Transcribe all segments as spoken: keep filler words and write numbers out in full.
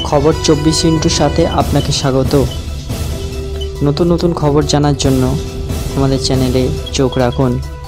খবর চব্বিশ ইন্টুর সাথে আপনাকে স্বাগত। নতুন নতুন খবর জানার জন্য আমাদের চ্যানেলে চোখ রাখুন।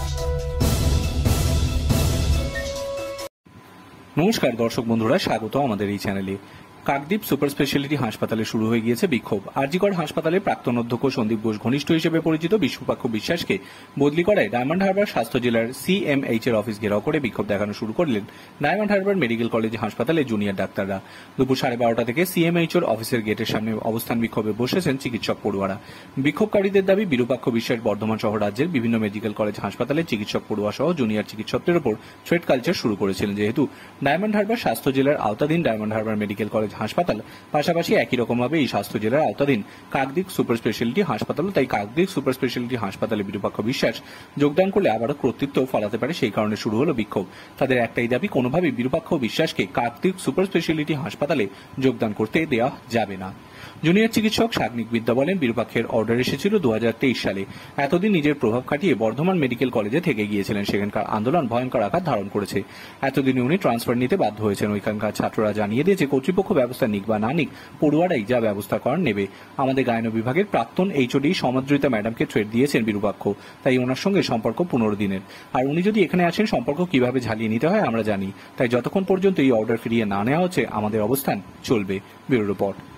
নমস্কার দর্শক বন্ধুরা, স্বাগত আমাদের এই চ্যানেলে। কাকদ্বীপ সুপার স্পেশালিটি হাসপাতালে শুরু হয়ে গিয়েছে বিক্ষোভ। আরজিকর হাসপাতালে প্রাক্তন অধ্যক্ষ সন্দীপ ঘোষ ঘনিষ্ঠ হিসেবে পরিচিত বিশ্বপাক্ষ বিশ্বাসকে বদলি করায় ডায়মন্ড হারবার স্বাস্থ্য জেলার সিএমএইচ এর অফিস ঘেরাও করে বিক্ষোভ দেখানো শুরু করলেন ডায়মন্ড হারবার মেডিকেল কলেজ হাসপাতালে জুনিয়র ডাক্তাররা। দুপুর সাড়ে বারোটা থেকে সিএমএইচ এর অফিসের গেটের সামনে অবস্থান বিক্ষোভে বসেছেন চিকিৎসক পড়ুয়ারা। বিক্ষোভকারীদের দাবি, বিরূপাক্ষ বিশ্বাস বর্ধমান সহ রাজ্যের বিভিন্ন মেডিকেল কলেজ হাসপাতালে চিকিৎসক পড়ুয়া সহ জুনিয়র চিকিৎসকদের উপর থ্রেট কালচার শুরু করেছিলেন। যেহেতু ডায়মন্ড হারবার স্বাস্থ্য জেলার আওতাধীন ডায়মন্ড হারবার মেডিকেল কলেজ হাসপাতাল, পাশাপাশি একই রকমভাবে এই স্বাস্থ্য জেলার আওতাধীন কাকদ্বীপ সুপার স্পেশালিটি হাসপাতাল, তাই কাকদ্বীপ সুপার স্পেশালিটি হাসপাতালে বিরূপাক্ষ বিশ্বাস যোগদান করলে আবারও কর্তৃত্ব ফলাতে পারে, সেই কারণে শুরু হলো বিক্ষোভ। তাদের একটাই দাবি, কোনোভাবেই বিরূপাক্ষ বিশ্বাসকে কাকদ্বীপ সুপার স্পেশালিটি হাসপাতালে যোগদান করতে দেওয়া যাবে না। জুনিয়র চিকিৎসক সাগ্নিক বিদ্যা বলেন, বিরূপাক্ষের অর্ডার এসেছিল দু হাজার তেইশ সালে। এতদিন নিজের প্রভাব খাটিয়ে বর্ধমান মেডিকেল কলেজে থেকে গিয়েছিলেন। সেখানকার আন্দোলন ভয়ঙ্কর আকার ধারণ করেছে। এতদিন উনি ট্রান্সফার নিতে বাধ্য হয়েছেন। ওইখানকার ছাত্ররা জানিয়ে দিয়েছে, কর্তৃপক্ষ ব্যবস্থা নিক বা না নিক, পড়ুয়ারাই যা ব্যবস্থা করার নেবে। আমাদের গায়ন বিভাগের প্রাক্তন এইচওডি সমাদৃতা ম্যাডামকে থ্রেট দিয়েছেন বিরূপাক্ষ, তাই ওনার সঙ্গে সম্পর্ক পনেরো দিনের। আর উনি যদি এখানে আসেন, সম্পর্ক কিভাবে ঝালিয়ে নিতে হয় আমরা জানি। তাই যতক্ষণ পর্যন্ত এই অর্ডার ফিরিয়ে না নেওয়া হচ্ছে, আমাদের অবস্থান চলবে। Bureau report.